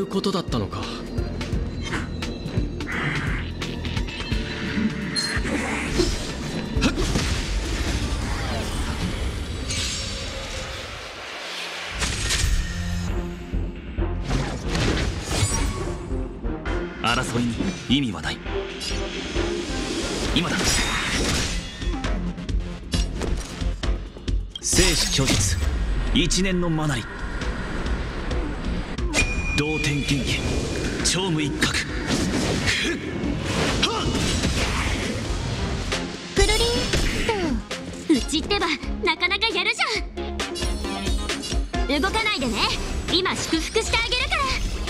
ことだったのか。 争いに意味はない。今だ。生死拒絶一年の学り。同点元気超無一角。 くるりんとうちってばなかなかやるじゃん。動かないでね、今祝福してあげるから。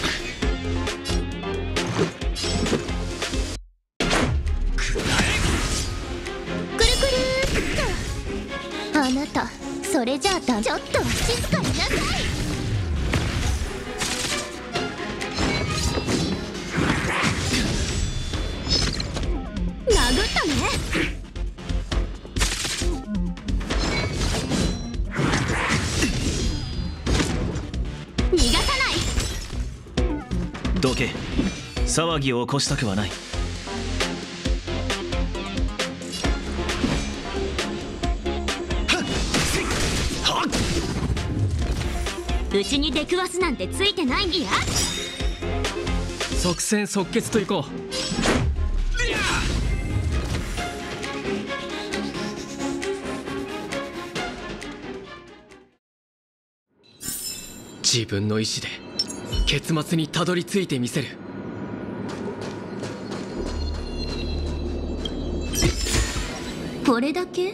くるくるっと。あなたそれじゃあちょっとは静かになさい。殴ったね。逃がさない。 どけ。騒ぎを起こしたくはない。 うちに出くわすなんてついてないんや。 即戦即決といこう。自分の意志で結末にたどり着いてみせる。 これだけ？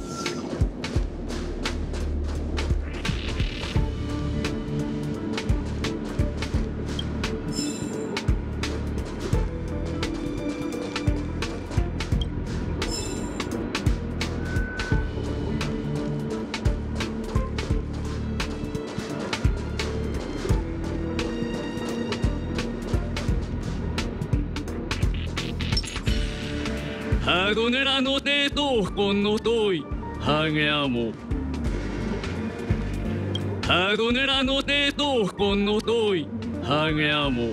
ハゴネラの帝都この遠いハゲアモ。ハゴネラの帝都この遠いハゲアモ。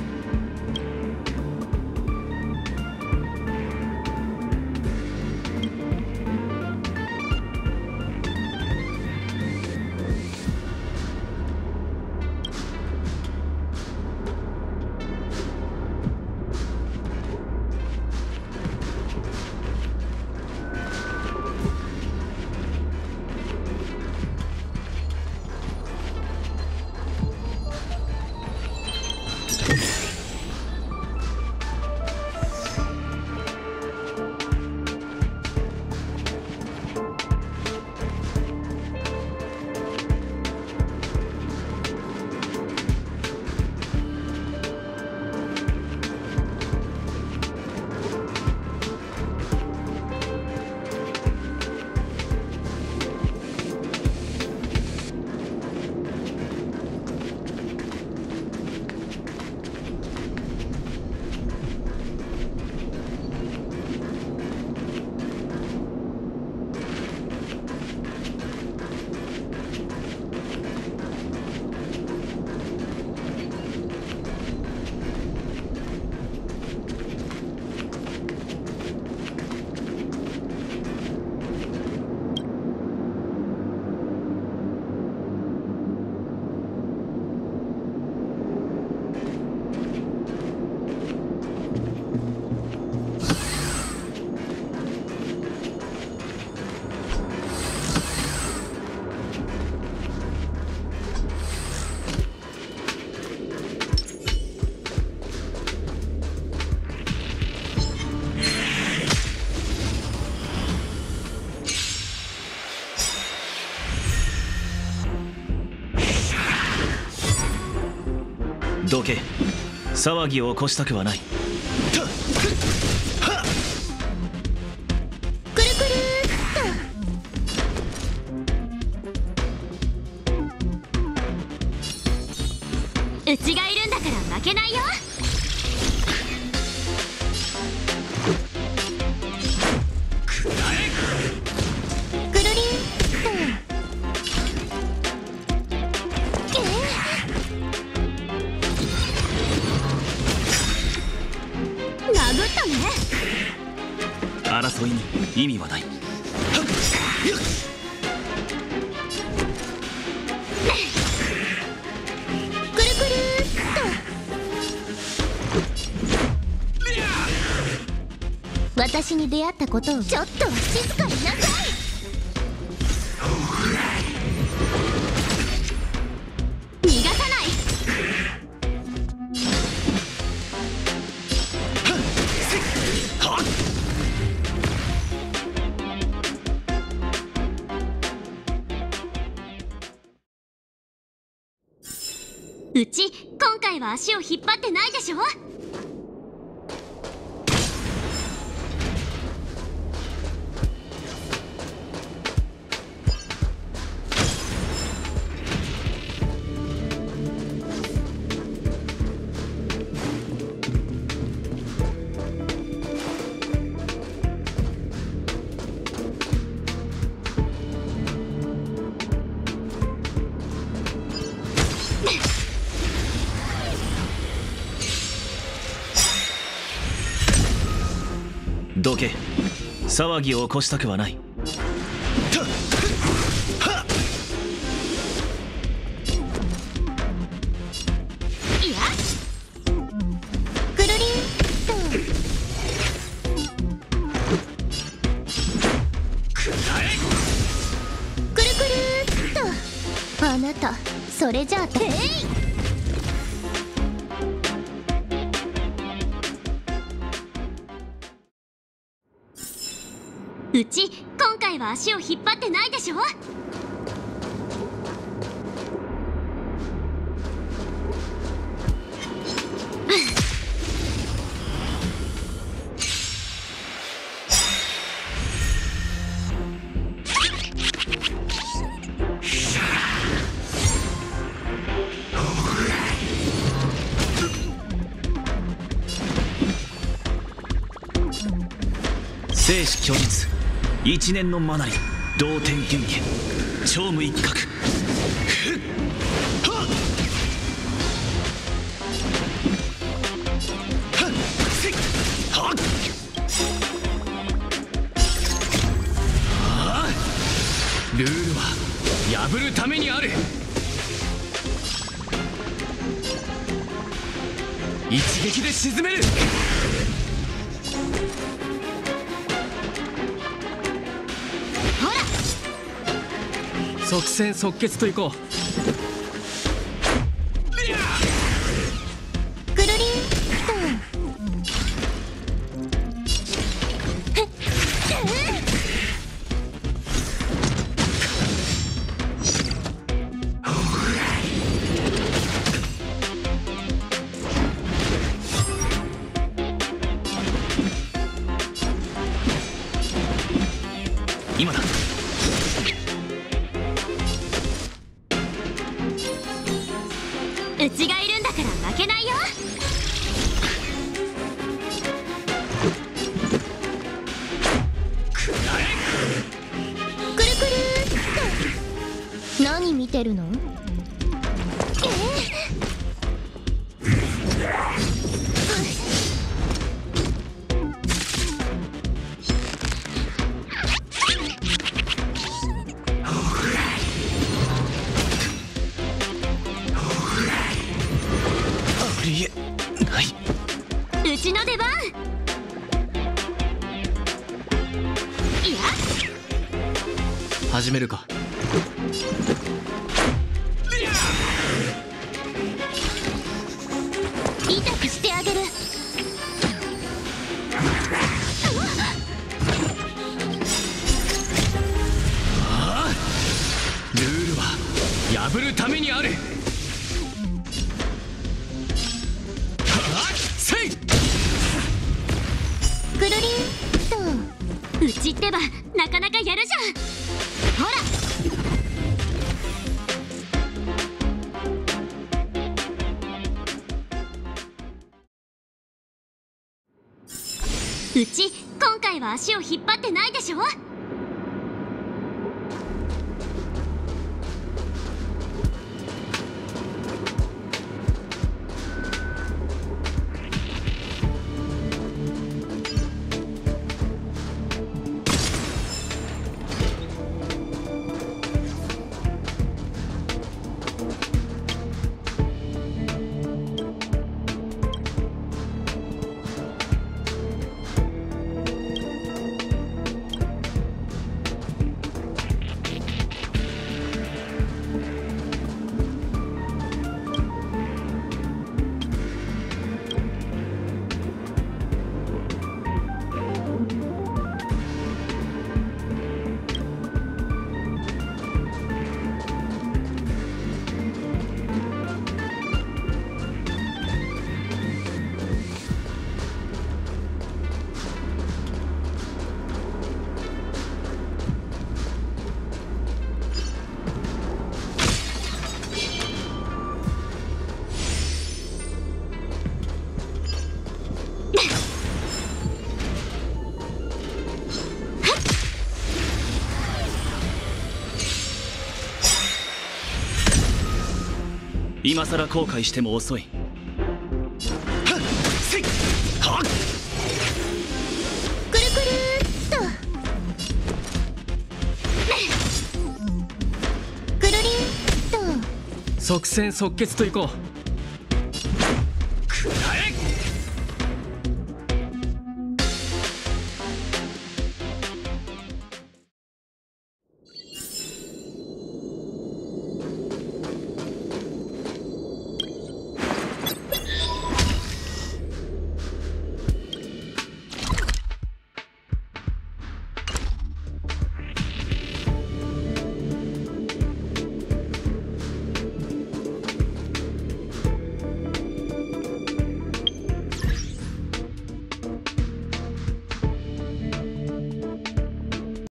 どけ。騒ぎを起こしたくはない。 くるくるっと。うちがいるんだから負けないよ。くるりんと。 意味はない。 くるくるっと。私に出会ったことをちょっとは静かになさい。逃がさない。うち今回は足を引っ張ってないでしょ。 どけ。騒ぎを起こしたくはない。 いやくるりんと。くるくるっと。あなたそれじゃあうち今回は足を引っ張ってないでしょ。 生死虚実、一年のマナリ、同点流儀、超無一角。 ルールは破るためにある。一撃で沈める。即戦即決といこう。 くるりん今だ。 うちがいるんだから負けないよ。くるくるっと。何見てるの？うちの出番。いや始めるか。 痛くしてあげる。 ルールは破るためにある。 くるりんと。うちってばなかなかやるじゃん。ほらうち今回は足を引っ張ってないでしょ。 今さら後悔しても遅い。はっせいはっくるくるっとくるりんっと即戦即決といこう。